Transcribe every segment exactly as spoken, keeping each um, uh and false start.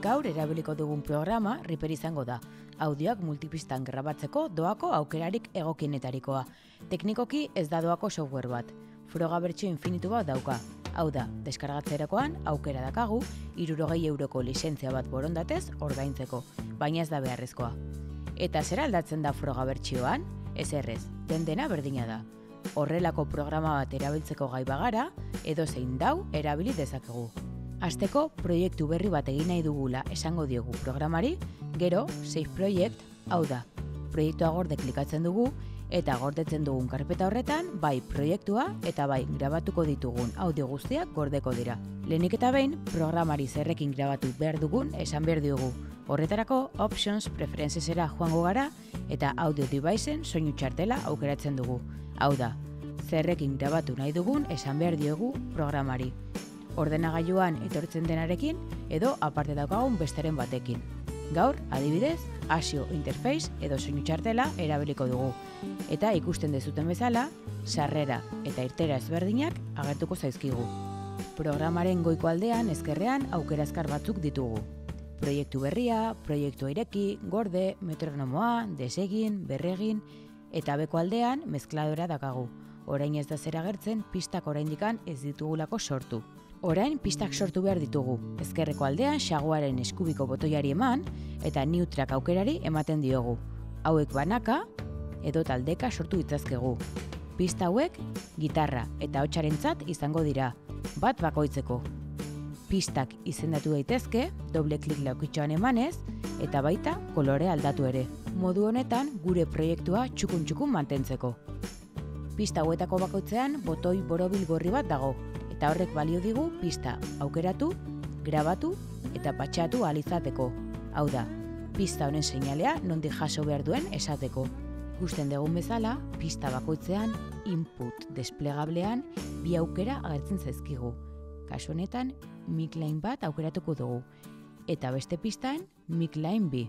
Gaur erabiliko dugun programa Reaper izango da. Audioak multipistan grabatzeko doako aukerarik egokienetarikoa. Teknikoki ez da doako software bat. Froga bertsio infinitu bat dauka. Hau da, deskargatzerakoan aukera dakagu hirurogei euroko lizentzia bat borondatez ordaintzeko, baina ez da beharrezkoa. Eta zer aldatzen da froga bertsioan? Ez errez, den dena berdina da. Horrelako programa bat erabiltzeko gai bagara, edozein dau erabili dezakegu. Hasteko proiektu berri bat egin nahi dugula esango diogu programari, gero Save Project, hau da, proiektua gorde klikatzen dugu, eta gordetzen dugun karpeta horretan, bai proiektua eta bai grabatuko ditugun audio guztiak gordeko dira. Lehenik eta behin, programari zerrekin grabatu behar dugun esan behar diogu. Horretarako, Options Preferencesera joango gara eta Audio Deviceen soinu txartela aukeratzen dugu. Hau da, zerrekin grabatu nahi dugun esan behar diogu programari. Ordenagailuan etortzen denarekin edo aparte daukagun besteren batekin. Gaur, adibidez, Asio Interface edo soinu txartela erabiliko dugu. Eta ikusten dezuten bezala, sarrera eta irtera ezberdinak agertuko zaizkigu. Programaren goiko aldean ezkerrean aukera azkar batzuk ditugu. Proiektu berria, proiektu ireki, gorde, metronomoa, desegin, berregin, eta beko aldean mezkladora dakagu. Orain ez da zer agertzen pistak oraindikan ez ditugulako sortu. Orain pistak sortu behar ditugu. Ezkerreko aldean xaguaren eskubiko botoiari eman eta New Track aukerari ematen diogu. Hauek banaka edo taldeka sortu ditzazkegu. Pista hauek gitarra eta hotsarentzat izango dira, bat bakoitzeko. Pistak izendatu daitezke, doble klik laukitxoan emanez, eta baita kolore aldatu ere. Modu honetan gure proiektua txukun-txukun mantentzeko. Pista hauetako bakoitzean botoi borobil gorri bat dago, eta horrek balio digu pista aukeratu, grabatu eta patxatu ahal izateko. Hau da, pista honen seinalea nondik jaso behar duen esateko. Ikusten dugun bezala, pista bakoitzean input desplegablean bi aukera agertzen zaizkigu. Kasu honetan, mic line bat aukeratuko dugu, eta beste pistan mic line bi.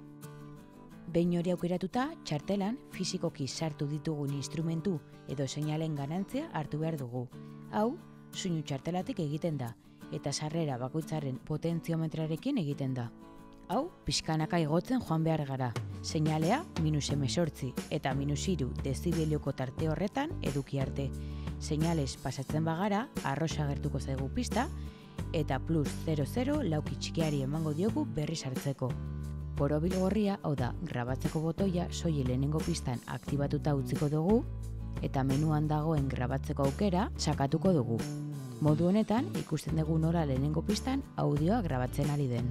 Behin hori aukeratuta, txartelan fisikoki sartu ditugun instrumentu edo seinalen garantzia hartu behar dugu. Hau, soinu txartelatik egiten da, eta sarrera bakoitzaren potentziometrarekin egiten da. Hau, pixkanaka igotzen joan behar gara. Seinalea minus hemezortzi eta minus hiru dezibelioko tarte horretan eduki arte. Seinales pasatzen bagara, arrosa agertuko zaigu pista, eta plus zero zero lauki txikiari emango diogu berri sartzeko. Borobil gorria, hau da, grabatzeko botoia soilik lehenengo pistan aktibatuta utziko dugu, eta menuan dagoen grabatzeko aukera sakatuko dugu. Modu honetan, ikusten dugu nola lehenengo pistan audioa grabatzen ari den.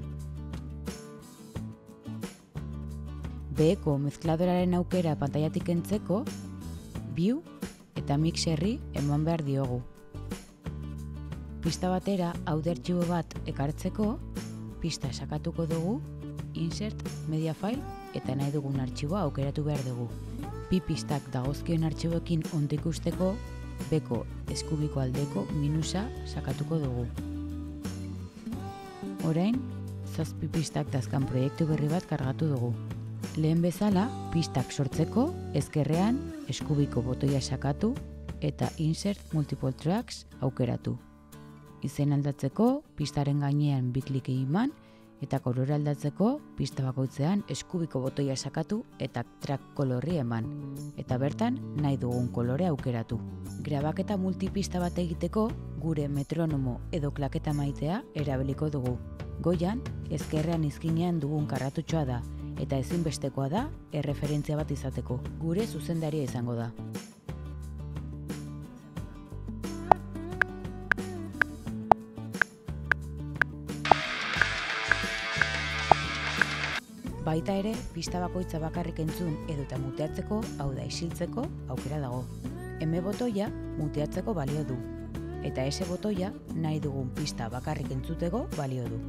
Beheko mezkladoraren aukera pantailatik kentzeko, View eta Mixerri eman behar diogu. Pista batera audio artxibo bat ekartzeko, pista sakatuko dugu, Insert, Media File eta nahi dugun artxiboa aukeratu behar dugu. Bi pistak dagozkion artxiboekin ondo ikusteko, beko eskubiko aldeko minusa sakatuko dugu. Orain, zazpi pistak dazkan proiektu berri bat kargatu dugu. Lehen bezala, pistak sortzeko, ezkerrean, eskubiko botoia sakatu eta Insert Multiple Tracks aukeratu. Izen aldatzeko, pistaren gainean bi klik eman, eta kolore aldatzeko, pista bakoitzean eskubiko botoia sakatu eta track kolorri eman, eta bertan nahi dugun kolore aukeratu. Grabaketa multipista bat egiteko, gure metronomo edo klaketa maitea erabiliko dugu. Goian, ezkerrean izkinean dugun karratutxoa da, eta ezinbestekoa da erreferentzia bat izateko. Gure zuzendaria izango da. Baita ere, pista bakoitza bakarrik entzun edo eta muteatzeko, hau da isiltzeko, aukera dago. M botoia muteatzeko balio du, eta S botoia nahi dugun pista bakarrik entzuteko balio du.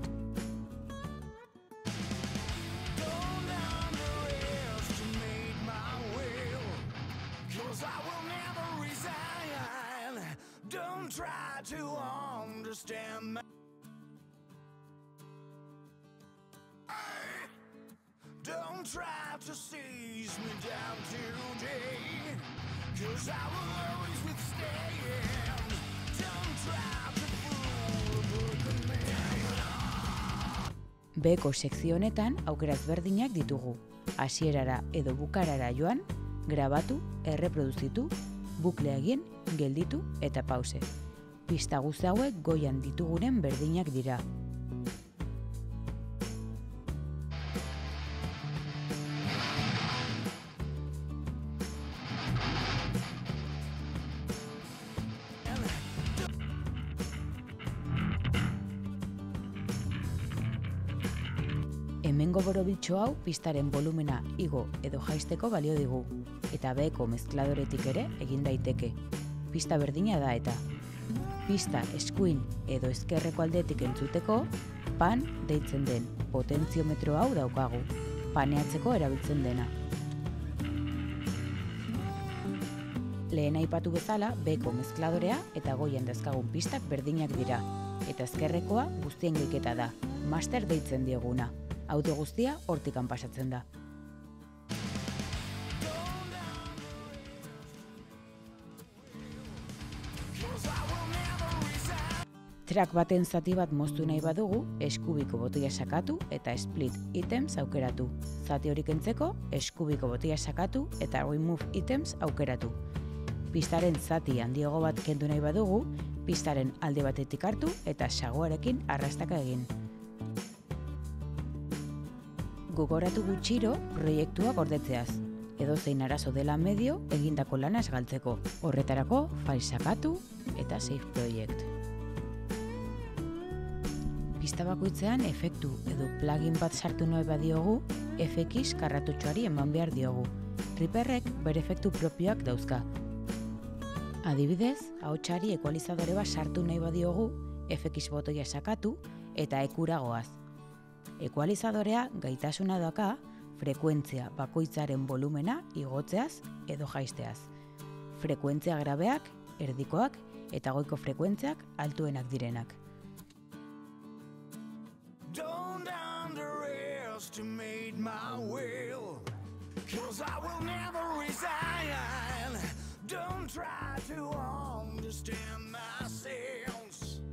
Don't try to seize me down today, 'cause I will always withstand. Don't try to fool a broken man. Beko sekzio honetan aukera ezberdinak ditugu. Hasierara edo bukarara joan, grabatu, erreproduzitu, bukle egin, gelditu eta pause. Pista guzti hauek goian ditugunen berdinak dira. Hemengo borobiltxo hau pistaren volumena igo edo jaisteko balio digu, eta beheko mezkladoretik ere egin daiteke. Pista berdina da eta. Pista eskuin edo ezkerreko aldetik entzuteko, pan deitzen den potentziometro hau daukagu, paneatzeko erabiltzen dena. Lehen aipatu bezala, beheko mezkladorea eta goian dazkagun pistak berdinak dira, eta ezkerrekoa guztien geiketa da, master deitzen dieguna. Audio guztia hortikan pasatzen da. Track baten zati bat moztu nahi badugu, eskubiko botoia sakatu eta split items aukeratu. Zati hori kentzeko, eskubiko botoia sakatu eta remove items aukeratu. Pistaren zati handiago bat kendu nahi badugu, pistaren alde batetik hartu eta sagoarekin arrastaka egin. Gogoratu gutxiro proiektuak gordetzeaz, edozein arazo dela medio egindako lanaz galtzeko. Horretarako, file sakatu eta save project. Pista bakoitzean efektu edo plugin bat sartu nahi badiogu, F X karratutxoari eman behar diogu. Reaperrek bere efektu propioak dauzka. Adibidez, ahotsari ekualizadore bat sartu nahi badiogu, F X botoia sakatu eta ekura goaz. Ekualizadorea gaitasuna daka frekuentzia bakoitzaren volumena igotzeaz edo jaisteaz. Frekuentzia grabeak, erdikoak eta goiko frekuentziak altuenak direnak. Don't underestimate my will, 'cause I will never resign. Don't try to understand my sense.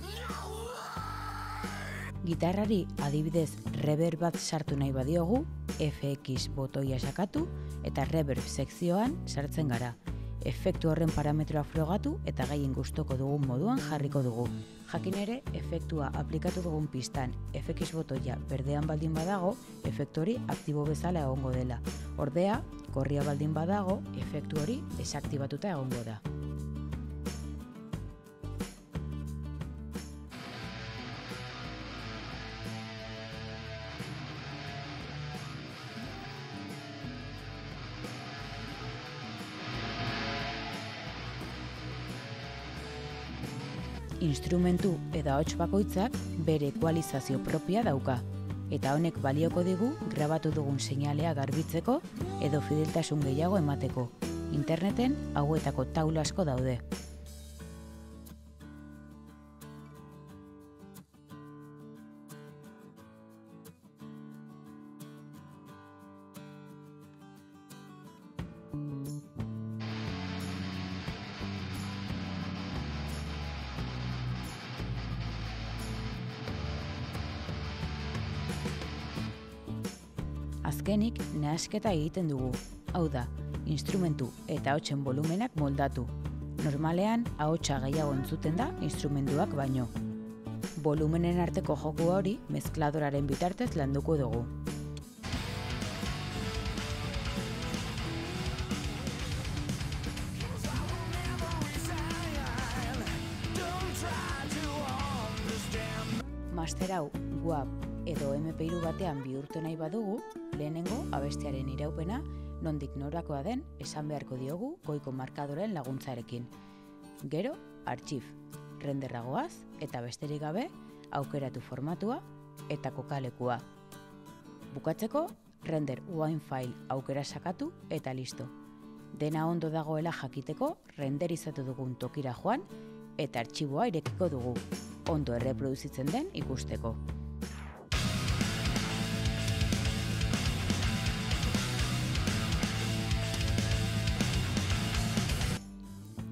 Gitarrari adibidez reverb bat sartu nahi badiogu, F X botoia sakatu eta reverb sekzioan sartzen gara. Efektu horren parametroa frogatu eta gaien gustoko dugun moduan jarriko dugu. Jakin ere, efektua aplikatu dugun pistan F X botoia berdean baldin badago, efektu hori aktibo bezala egongo dela. Ordea, gorria baldin badago, efektu hori desaktibatuta egongo da. Instrumentu eta ahots bakoitzak bere ekualizazio propia dauka, eta honek balioko digu grabatu dugun seinalea garbitzeko edo fideltasun gehiago emateko. Interneten hauetako taula asko daude. Azkenik, nahasketa egiten dugu. Hau da, instrumentu eta ahotsen volumenak moldatu. Normalean, ahotsa gehiago entzuten da instrumentuak baino. Volumenen arteko joku hori mezkladoraren bitartez landuko dugu. Master hau W A V edo M P hiru batean bihurtu nahi badugu, lehenengo abestiaren iraupena nondik norakoa den esan beharko diogu goiko markadoren laguntzarekin. Gero, artxif, renderragoaz eta besterik gabe aukeratu formatua eta kokalekua. Bukatzeko, render one file aukera sakatu eta listo. Dena ondo dagoela jakiteko renderizatu dugun tokira joan eta artxiboa irekiko dugu, ondo erreproduzitzen den ikusteko.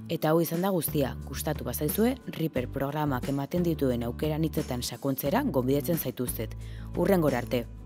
Eta hau izan da guztia, gustatu bazaizue, Reaper programak ematen dituen aukeran hitzetan sakontzera gonbidatzen zaituztet. Hurrengora arte!